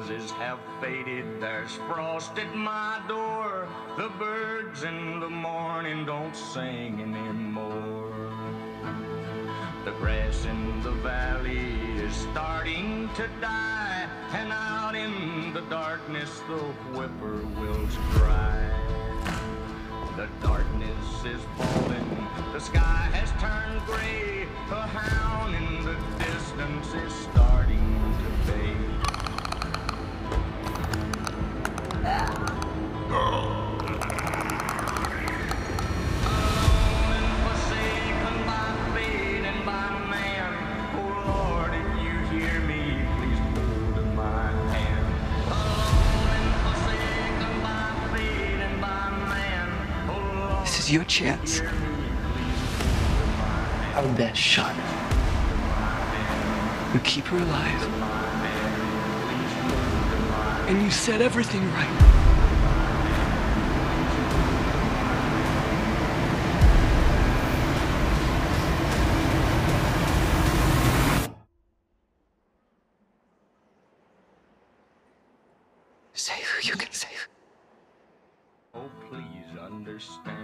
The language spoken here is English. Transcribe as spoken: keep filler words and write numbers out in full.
roses have faded, there's frost at my door. The birds in the morning don't sing anymore. The grass in the valley is starting to die, and out in the darkness the whippoorwills cry. The darkness is falling, the sky has turned gray. A hound in the distance is starting to bay. This is your chance. Our best shot. You keep her alive. And you set everything right. Save who you can save. Oh, please understand.